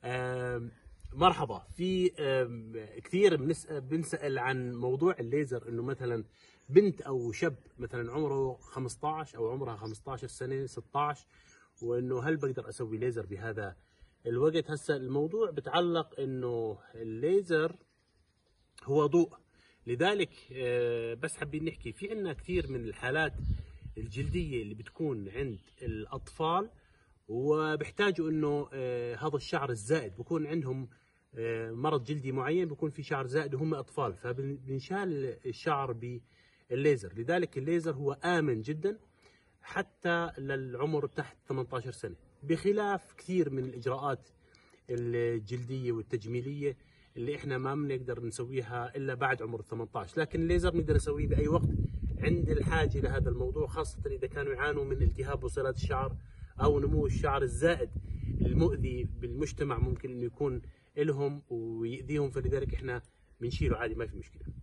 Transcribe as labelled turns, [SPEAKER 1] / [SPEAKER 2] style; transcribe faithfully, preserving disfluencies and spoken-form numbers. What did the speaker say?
[SPEAKER 1] آم، مرحبا. في آم، كثير بنسأل, بنسأل عن موضوع الليزر، انه مثلا بنت او شاب مثلا عمره خمسة عشر او عمرها خمسة عشر سنه ستة عشر، وانه هل بقدر اسوي ليزر بهذا الوقت؟ هسه الموضوع بتعلق انه الليزر هو ضوء، لذلك آه، بس حابين نحكي في عندنا كثير من الحالات الجلديه اللي بتكون عند الاطفال، وبيحتاجوا انه آه، هذا الشعر الزائد، بكون عندهم آه، مرض جلدي معين، بكون في شعر زائد وهم اطفال، فبنشال الشعر بالليزر. لذلك الليزر هو امن جدا حتى للعمر تحت ثمانية عشر سنه، بخلاف كثير من الاجراءات الجلديه والتجميليه اللي احنا ما بنقدر نسويها الا بعد عمر ثمانية عشر. لكن الليزر نقدر نسويه باي وقت عند الحاجه لهذا الموضوع، خاصه اذا كانوا يعانوا من التهاب بصيلات الشعر او نمو الشعر الزائد المؤذي بالمجتمع، ممكن انه يكون لهم ويؤذيهم، فلذلك احنا بنشيله عادي، ما في مشكله.